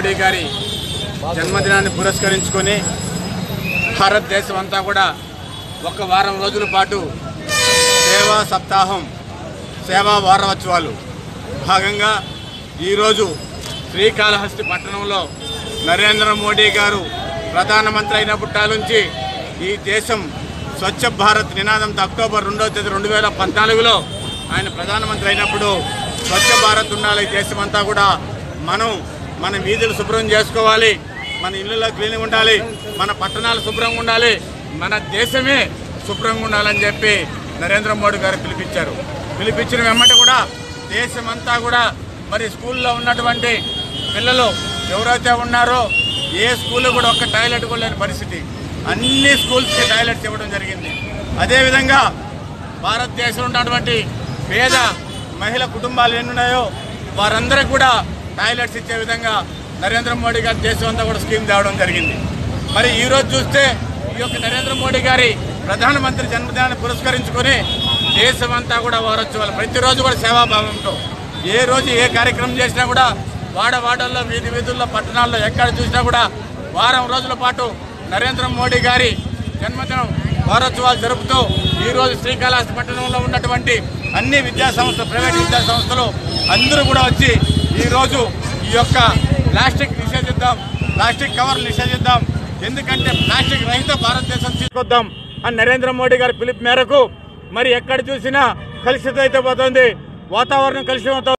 మోడీ గారి జన్మదినాన్ని పురస్కరించుకొని భారతదేశం అంతా కూడా ఒక వారం రోజుల పాటు సేవా సప్తాహం సేవా వారోత్సవాలు భాగంగా ఈరోజు శ్రీకాళహస్తి పట్టణంలో నరేంద్ర మోడీ గారు ప్రధానమంత్రి అయినప్పటి నుంచి ఈ దేశం స్వచ్ఛ భారత్ నినాదంతో అక్టోబర్ 2వ తేదీ 2014లో ఆయన ప్రధానమంత్రి అయినప్పుడు స్వచ్ఛ భారత్ ఉండాలి, దేశమంతా కూడా మన వీధులు శుభ్రం చేసుకోవాలి, మన ఇళ్ళలో క్లీన్గా ఉండాలి, మన పట్టణాలు శుభ్రంగా ఉండాలి, మన దేశమే శుభ్రంగా ఉండాలని చెప్పి నరేంద్ర మోడీ గారు పిలిపించిన వెంబట కూడా దేశమంతా కూడా మరి స్కూల్లో ఉన్నటువంటి పిల్లలు ఎవరైతే ఉన్నారో ఏ స్కూల్లో కూడా ఒక్క టాయిలెట్ కూడా లేని పరిస్థితి, అన్ని స్కూల్స్కి టాయిలెట్స్ ఇవ్వడం జరిగింది. అదేవిధంగా భారతదేశంలో ఉన్నటువంటి పేద మహిళా కుటుంబాలు ఎన్నున్నాయో వారందరికీ కూడా టాయిలెట్స్ ఇచ్చే విధంగా నరేంద్ర మోడీ గారి దేశం అంతా కూడా స్కీమ్ తేవడం జరిగింది. మరి ఈరోజు చూస్తే ఈ యొక్క నరేంద్ర మోడీ గారి ప్రధానమంత్రి జన్మదినాన్ని పురస్కరించుకొని దేశమంతా కూడా వారోత్సవాలు ప్రతిరోజు కూడా సేవాభావంతో ఏ రోజు ఏ కార్యక్రమం చేసినా కూడా వాడవాడల్లో వీధుల్లో పట్టణాల్లో ఎక్కడ చూసినా కూడా వారం రోజుల పాటు నరేంద్ర మోడీ గారి జన్మదినం వారోత్సవాలు జరుపుతూ ఈరోజు శ్రీకాళహస్తి పట్టణంలో ఉన్నటువంటి అన్ని విద్యాసంస్థలు ప్రైవేట్ విద్యాసంస్థలు అందరూ కూడా వచ్చి ఈరోజు ఈ యొక్క ప్లాస్టిక్ నిషేధిద్దాం, ప్లాస్టిక్ కవర్లు నిషేధిద్దాం, ఎందుకంటే ప్లాస్టిక్ రహిత భారతదేశం తీసుకొద్దాం అని నరేంద్ర మోడీ గారి పిలుపు మేరకు మరి ఎక్కడ చూసినా కలుషితం అయితే పోతుంది, వాతావరణం కలుషితం అవుతుంది.